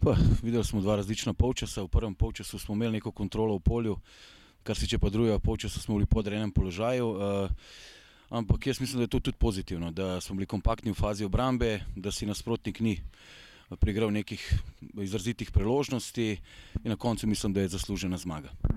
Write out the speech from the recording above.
Videli smo dva različna polčasa. V prvem polčasu smo imeli neko kontrolo v polju, kar se tiče pa drugega polčasa smo bili v podrejenem položaju. Ampak jaz mislim, da je to tudi pozitivno, da smo bili kompaktni v fazi obrambe, da si nasprotnik ni priigral nekih izrazitih priložnosti in na koncu mislim, da je zaslužena zmaga.